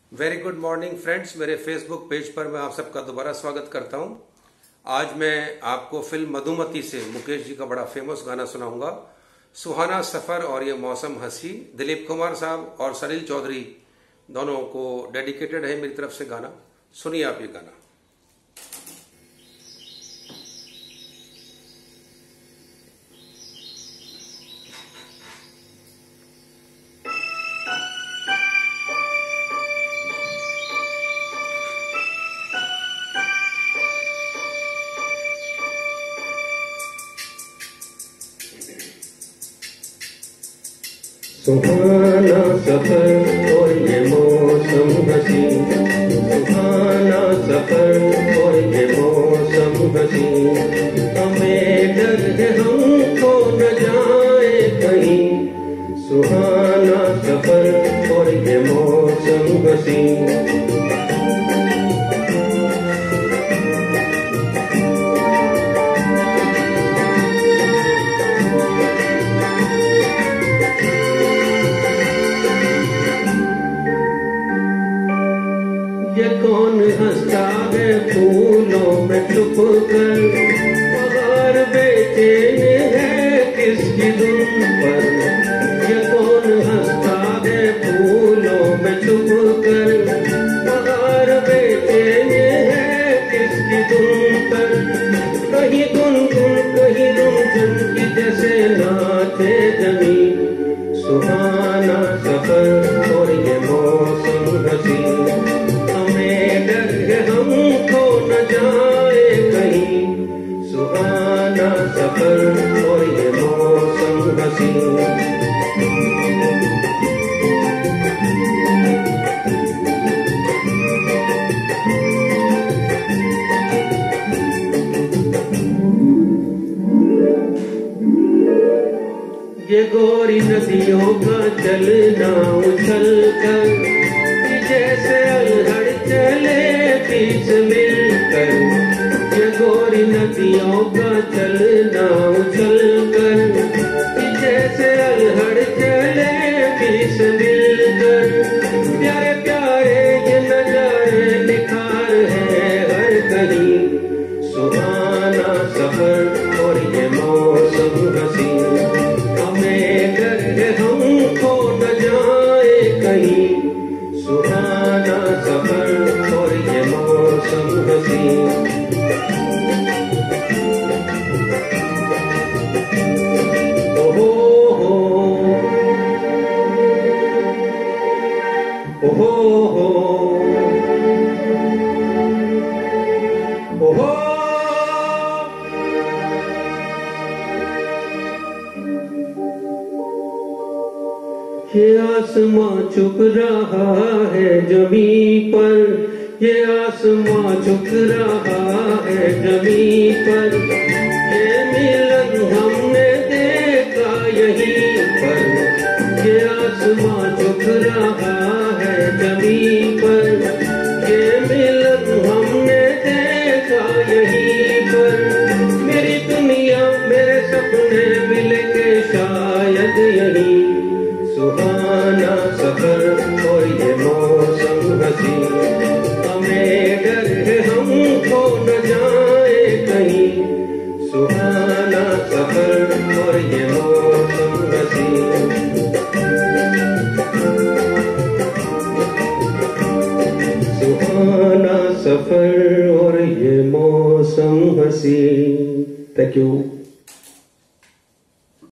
Very good morning friends, मेरे Facebook page पर मैं आप सबका दोबारा स्वागत करता हूं। आज मैं आपको फिल्म मधुमती से मुकेश जी का बड़ा फेमस गाना सुनाऊंगा, सुहाना सफर और ये मौसम हंसी। दिलीप कुमार साहब और सलील चौधरी दोनों को डेडिकेटेड है मेरी तरफ से गाना। सुनिए आप ये गाना। सुहाना सफर और ये मौसम हसी, सुहाना सफर और ये मौसम हसी। हमें डर है हमको न जाए कहीं, सुहाना सफर और ये मौसम हसी। ये कौन हंसता है फूलों में छुप कर, बाहर बेचैन है किसकी धुन पर। ये कौन हंसता है फूलों में छुप कर, बाहर बेचैन है किसकी धुन पर। कहीं गुनगुन कहीं रुनझुन की जैसे नाचे जमीन, सुहाना सफर और ये मौसम हसी। हमको न जाए कहीं, सुहाना सफर और ये मौसम हसी। ये गोरी नदियों का चलना उछल कर, जैसे अलहड़ चले बीच मिलकर। ये गोरी नदियों का चलना उछल कर, जैसे अलहड़ चले बीच मिलकर। प्यारे प्यारे ये नजारे निखार है हर कहीं, सुहाना सफर और ये मौसम हसी। हमें डर है हमको न जाए कहीं, सुहाना सफर और ये मौसम हसी। ओहो हो, ओहो हो, ओहो। ये आसमां झुक रहा है जमीन पर, ये आसमां झुक रहा है जमीन पर। ये मिलन हमने देखा यहीं पर, ये आसमां झुक रहा है जमीन पर। ये मिलन हमने देखा यहीं पर। मेरी दुनिया मेरे सपने मिले के शायद यहीं, सुहाना सफर और ये मौसम हसी। हमें डर है हमको न जाए कहीं, सुहाना सफर और ये मौसम हसी। सुहाना सफर और ये मौसम हसी। Thank you.